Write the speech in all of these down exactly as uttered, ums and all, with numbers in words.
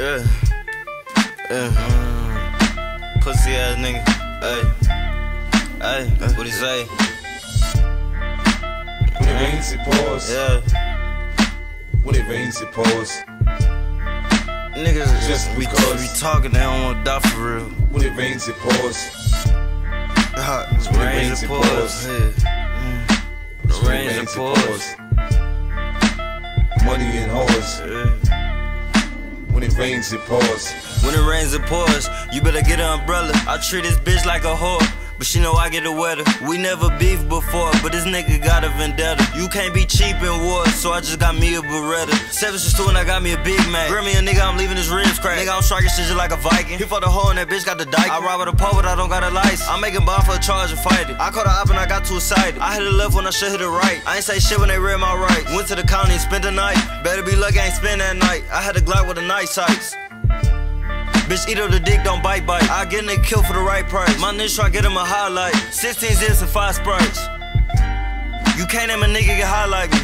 Yeah. Yeah. Mm. Pussy ass nigga. Hey. Hey. What he say? When it rains, it pours. Yeah. When it rains, it pours. Niggas Just we, because. we talking, they don't wanna die for real. When it rains, it pours. Uh, When it rains rains, and it pours. pours. Yeah. Mm. When it Rains and rains, it pours. pours. Money and hoes. Yeah. When it rains, it pours. When it rains, it pours. You better get an umbrella. I treat this bitch like a whore, but she know I get the weather. We never beefed before, but this nigga got a vendetta. You can't be cheap in war, so I just got me a Beretta. Seven to two and I got me a Big Mac. Grab me a nigga, I'm leaving his ribs crack. Nigga, I'm striking shit just like a Viking. He fucked a hoe and that bitch got the dyke. I ride with a pole, but I don't got a license. I'm making bond for a charge and fight it. I caught her up and I got too excited. I hit the left when I should hit the right. I ain't say shit when they read my rights. Went to the county and spent the night. Better be lucky I ain't spend that night. I had a Glock with a nice sights. Bitch, eat up the dick, don't bite bite. I get a nigga killed for the right price. My niggas try get him a highlight. sixteen zips and five sprites. You can't name a nigga get high like me.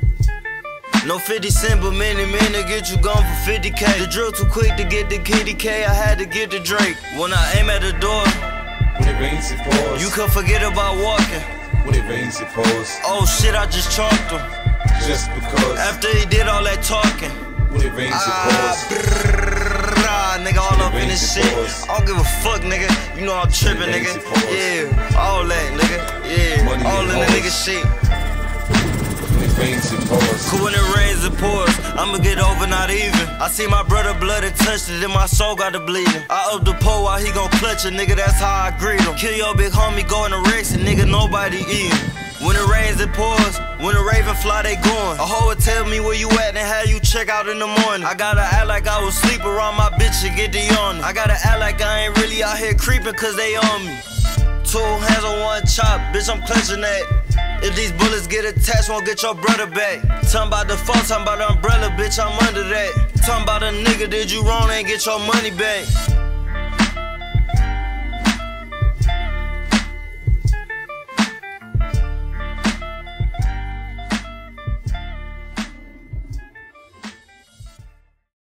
No fifty cent, but many men to get you gone for fifty K. The drill too quick to get the kitty K. I had to get the Drake. When I aim at the door, When it rains, it pours. you could forget about walking. When it rains, it pours. Oh shit, I just chalked him. Just because. After he did all that talking. When it rains, it Ah, pours. brrrr, nigga, all up in this rains, it shit. pours. I don't give a fuck, nigga. You know I'm tripping, rains, nigga. it pours. Yeah, all that, nigga. Yeah, Money all and in the hoes. nigga shit. When it rains, it pours. Cause when it rains, it pours. I'ma get over, not even. I see my brother blood and touched it, then my soul got to bleeding. I up the pole while he gon' clutch it, nigga. That's how I greet him. Kill your big homie, go in the Rex, and nigga, nobody eatin'. When it rains, it pours. When the raven fly, they going. A hoe would tell me where you at and have you check out in the morning. I gotta act like I was sleep around my bitch and get the yawning. I gotta act like I ain't really out here creeping cause they on me. Two hands on one chop, bitch, I'm clutching that. If these bullets get attached, won't get your brother back. Talking about the fault, talking about the umbrella, bitch, I'm under that. Talking about a nigga did you wrong, ain't get your money back.